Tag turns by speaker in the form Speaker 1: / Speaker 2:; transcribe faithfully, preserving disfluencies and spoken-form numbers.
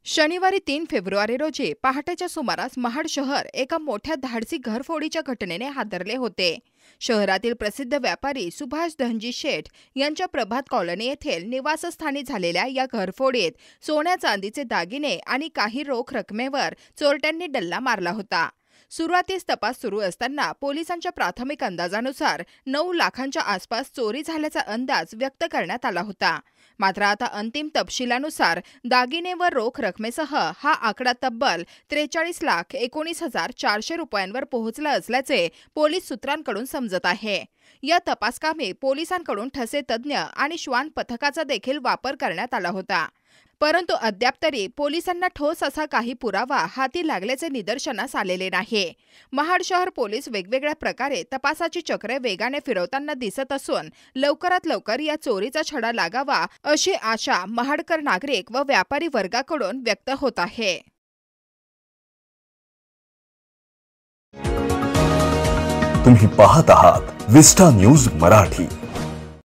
Speaker 1: शनिवारी तीन फेब्रुवारी रोजी पहाटेच्या सुमारास महाड शहर एका मोठ्या धाडसी घरफोडीच्या घटनेने हादरले होते। शहरातील प्रसिद्ध व्यापारी सुभाष धनजी शेठ यांच्या प्रभात कॉलनी येथील निवासस्थानी झालेल्या या घरफोडीत सोन्या चांदीचे दागिने आणि काही रोख रकमेवर चोरट्यांनी डल्ला मारला होता। सुरुवातीस तपास सुरू असताना पोलिसांच्या प्राथमिक अंदाजानुसार नऊ लाखांच्या आसपास चोरी झाल्याचा अंदाज व्यक्त करण्यात आला होता। मात्र आता अंतिम तपशिलानुसार दागिने व रोख रकमेसह हा आकडा तब्बल त्रेचाळीस लाख एकोणीस हजार चारशे रुपयांवर पोहोचला असल्याचे पोलीस सूत्रांकडून समजत आहे। या तपासकामी पोलिसांकडून ठसे तज्ञ आणि श्वान पथकाचा देखील वापर करण्यात आला होता, परंतु अद्याप तरी पोलिसांना ठोस असा काही पुरावा हाती लागल्याचे निदर्शनास आलेले नाही। महाड शहर पोलीस वेगवेगळ्या प्रकारे तपासाची चक्रे वेगाने फिरवताना दिसत असून लवकरात लवकर या चोरीचा छडा लागावा अशी आशा महाडकर नागरिक व व्यापारी वर्गाकडून व्यक्त होत आहे।
Speaker 2: तुम्ही पाहत आहात विस्टा न्यूज मराठी।